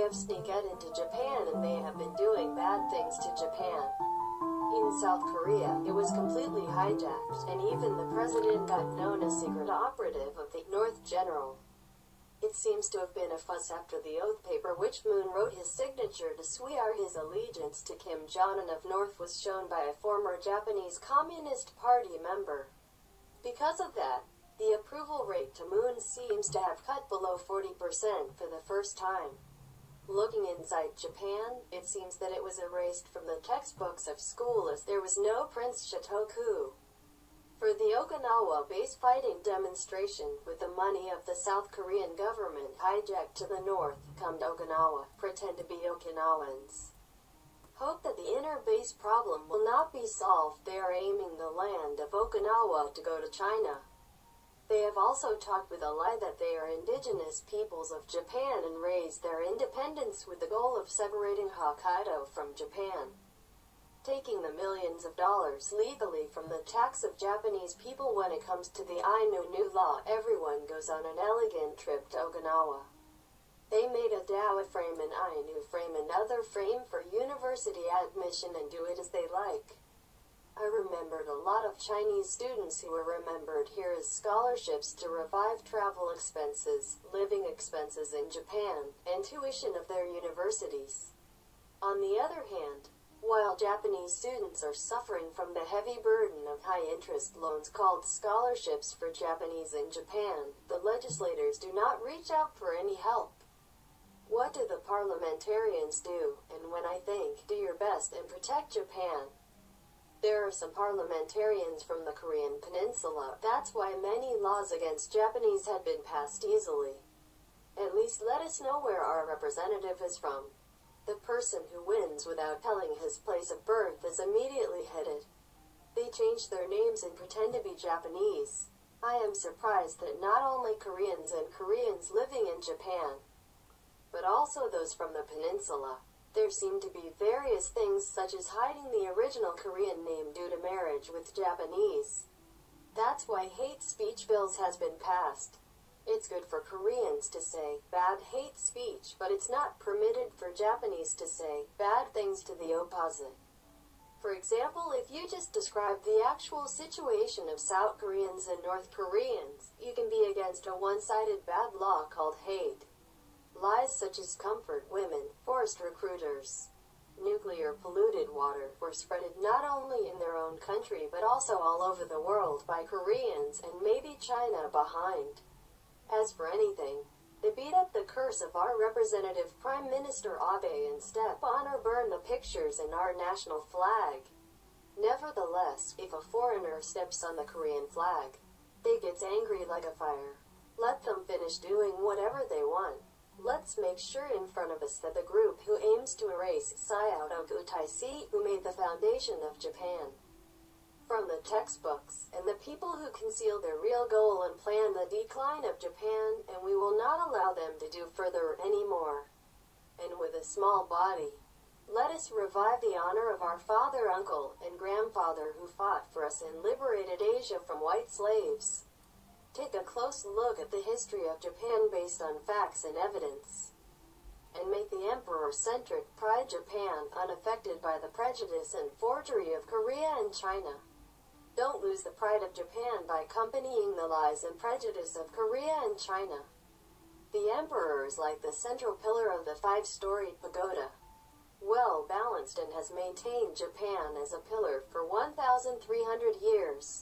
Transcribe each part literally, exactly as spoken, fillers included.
have sneaked into Japan and they have been doing bad things to Japan. In South Korea, it was completely hijacked, and even the president got known as secret operative of the North General. It seems to have been a fuss after the oath paper which Moon wrote his signature to swear his allegiance to Kim Jonun of North was shown by a former Japanese Communist Party member. Because of that, the approval rate to Moon seems to have cut below forty percent for the first time. Looking inside Japan, it seems that it was erased from the textbooks of school as there was no Prince Shotoku. For the Okinawa base fighting demonstration, with the money of the South Korean government hijacked to the north, come to Okinawa, pretend to be Okinawans. Hope that the inner base problem will not be solved. They are aiming the land of Okinawa to go to China. They have also talked with a lie that they are indigenous peoples of Japan and raised their independence with the goal of separating Hokkaido from Japan. Taking the millions of dollars legally from the tax of Japanese people. When it comes to the Ainu new law, everyone goes on an elegant trip to Okinawa. They made a Dao frame and Ainu frame another frame for university admission and do it as they like. I remembered a lot of Chinese students who were remembered here as scholarships to revive travel expenses, living expenses in Japan, and tuition of their universities. On the other hand, while Japanese students are suffering from the heavy burden of high-interest loans called scholarships for Japanese in Japan, the legislators do not reach out for any help. What do the parliamentarians do? And when I think, do your best and protect Japan. There are some parliamentarians from the Korean peninsula. That's why many laws against Japanese had been passed easily. At least let us know where our representative is from. The person who wins without telling his place of birth is immediately headed. They change their names and pretend to be Japanese. I am surprised that not only Koreans and Koreans living in Japan, but also those from the peninsula. There seem to be various things such as hiding the original Korean name due to marriage with Japanese. That's why hate speech bills has been passed. It's good for Koreans to say bad hate speech, but it's not permitted for Japanese to say bad things to the opposite. For example, if you just describe the actual situation of South Koreans and North Koreans, you can be against a one-sided bad law called hate. Lies such as comfort women, forced recruiters, nuclear polluted water were spreaded not only in their own country but also all over the world by Koreans and maybe China behind. As for anything, they beat up the curse of our representative Prime Minister Abe and step on or burn the pictures in our national flag. Nevertheless, if a foreigner steps on the Korean flag, they gets angry like a fire. Let them finish doing whatever they want. Let's make sure in front of us that the group who aims to erase Sweaar who made the foundation of Japan from the textbooks, and the people who conceal their real goal and plan the decline of Japan, and we will not allow them to do further anymore. And with a small body, let us revive the honor of our father, uncle, and grandfather who fought for us and liberated Asia from white slaves. Take a close look at the history of Japan based on facts and evidence, and make the emperor-centric pride Japan unaffected by the prejudice and forgery of Korea and China. Don't lose the pride of Japan by accompanying the lies and prejudice of Korea and China. The emperor is like the central pillar of the five-storied pagoda, well balanced, and has maintained Japan as a pillar for one thousand three hundred years.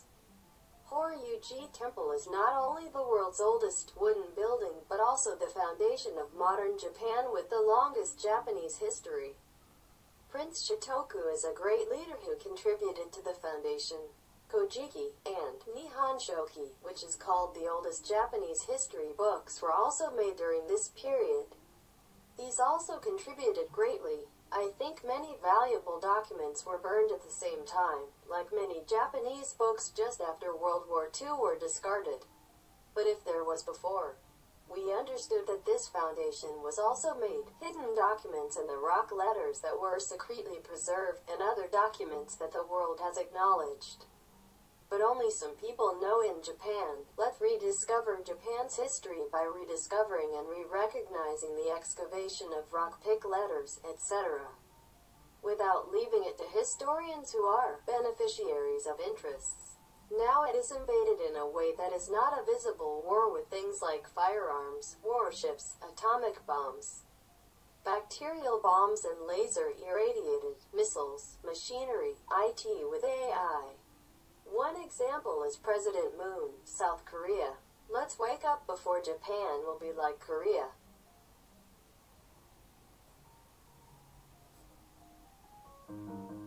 Horyuji Temple is not only the world's oldest wooden building but also the foundation of modern Japan with the longest Japanese history. Prince Shotoku is a great leader who contributed to the foundation. Kojiki and Nihon Shoki, which is called the oldest Japanese history books, were also made during this period. These also contributed greatly. I think many valuable documents were burned at the same time, like many Japanese books just after World War Two were discarded. But if there was before, we understood that this foundation was also made. Hidden documents in the rock letters that were secretly preserved, and other documents that the world has acknowledged, but only some people know in Japan. Let's read rediscover Japan's history by rediscovering and re-recognizing the excavation of rock pick letters, et cetera, without leaving it to historians who are beneficiaries of interests. Now it is invaded in a way that is not a visible war with things like firearms, warships, atomic bombs, bacterial bombs and laser-irradiated missiles, machinery, I T with A I. One example is President Moon, South Korea. Let's wake up before Japan will be like Korea. Thank you.